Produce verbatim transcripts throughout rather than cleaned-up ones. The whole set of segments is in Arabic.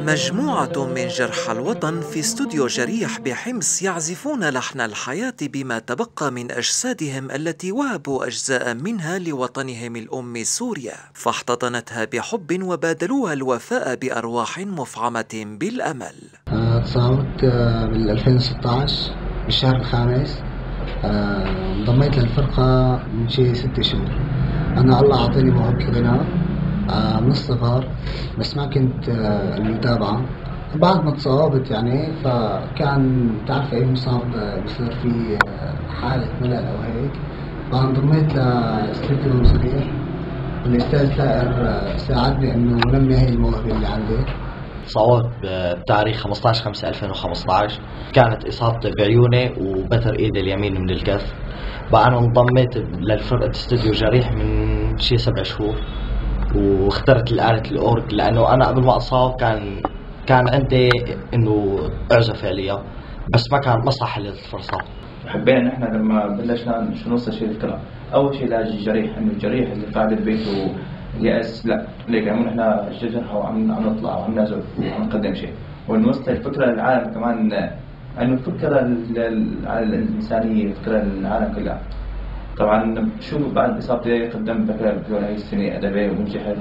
مجموعة من جرحى الوطن في استوديو جريح بحمص يعزفون لحن الحياة بما تبقى من أجسادهم التي وهبوا أجزاء منها لوطنهم الأم سوريا، فاحتضنتها بحب وبادلوها الوفاء بأرواح مفعمة بالأمل. تصاوبت بال ألفين وستة عشر بالشهر الخامس. انضميت للفرقة من شي ست شهور. أنا الله أعطيني موهبة الغناء من الصغر، بس ما كنت المتابعة. بعد ما تصاوبت يعني فكان تعرف أي مصاب بصير في حالة ملل أو هيك، فانضميت لاستوديو صغير. الأستاذ ثائر ساعدني إنه نمي هي الموهبة اللي عندي. صوت بتاريخ خمسة عشر خمسة ألفين وخمسة عشر، كانت إصابتي بعيوني وبتر إيدي اليمين من الكف. بقى أنا انضميت للفرقة استوديو جريح من شي سبع شهور، واخترت الآلة الأورج لأنه أنا قبل ما أصاب كان كان عندي إنه أعزف آلية، بس ما كان ما صح لي الفرصة. حبينا نحن لما بلشنا شو نوصل شيء الكلام، أول شيء لاجي الجريح، إنه الجريح اللي قاعد ببيته يأس، لا ليك عمون احنا الجرحى وعم عم نطلع وعم نعزف وعم نقدم شيء، ونوصل الفكرة للعالم كمان، إنه الفكرة الإنسانية، فكرة للعالم كلها. طبعا شو بعد إصابتي قدمت بكالوريوس هاي السنة أدبية ونجحت.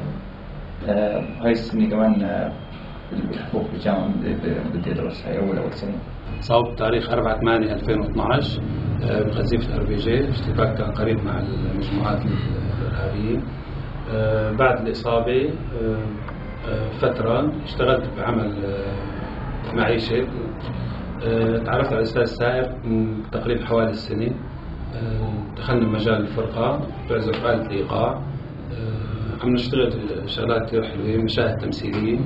آه هاي السنة كمان آه بالحقوق بالجامعة بدي أدرس، هاي أول أول سنة. صوب تاريخ أربعة ثمانية ألفين واثناشر بقذيفة ار بي جي، اشتباك كان قريب مع المجموعات الإرهابية. آه بعد الإصابة آه آه فترة اشتغلت بعمل آه معيشة. آه تعرفت على الأستاذ سائر من تقريبا حوالي السنة. دخلنا مجال الفرقة، بعزف آلة الإيقاع. أه عم نشتغل شغلات كتير حلوة، مشاهد تمثيلية.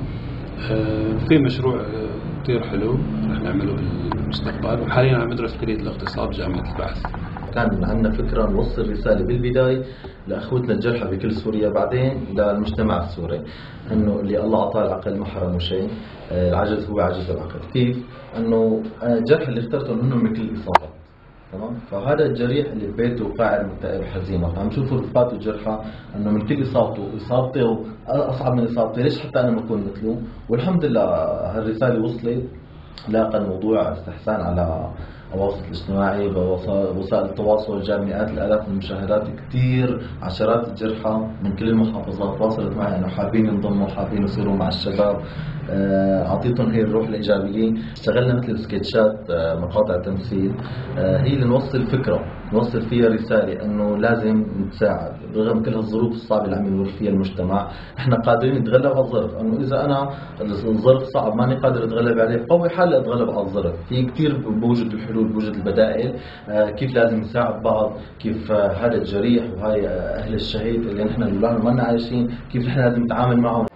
أه في مشروع كتير حلو رح نعمله بالمستقبل، وحاليا عم ندرس كلية الاقتصاد بجامعة البحث. كان عندنا فكرة نوصل رسالة بالبداية لأخوتنا الجرحى بكل سوريا، بعدين للمجتمع السوري، إنه اللي الله أعطاه العقل ما حرمه شيء، العجز هو عجز العقل. كيف؟ إنه الجرحى اللي اخترتهم هن مثل الإصابة، تمام؟ فهذا الجريح اللي ببيته قاعد مكتئب حزين، عم نشوف رفقاته الجرحى انه من كل اصابته اصابته اصعب من اصابتي، ليش حتى انا ما اكون مثله؟ والحمد لله هالرساله وصلت، لاقى الموضوع استحسان على الوسط الاجتماعي، بوسائل التواصل، جامعات، الالاف من المشاهدات، كثير عشرات الجرحى من كل المحافظات واصلت معي انه حابين ينضموا، حابين يصيروا مع الشباب. اعطيتهم هي الروح الايجابيه. اشتغلنا مثل سكتشات، مقاطع تمثيل، هي اللي نوصل فكره، نوصل فيها رساله انه لازم نتساعد رغم كل هالظروف الصعبه اللي عم يمر فيها المجتمع. احنا قادرين نتغلب على الظرف، انه اذا انا الظرف صعب ماني قادر اتغلب عليه، قوي حالي اتغلب على الظرف. في كثير بوجد الحلول، بوجد البدائل، كيف لازم نساعد بعض، كيف هذا الجريح وهاي اهل الشهيد اللي نحن ما عايشين، كيف نحن لازم نتعامل معهم.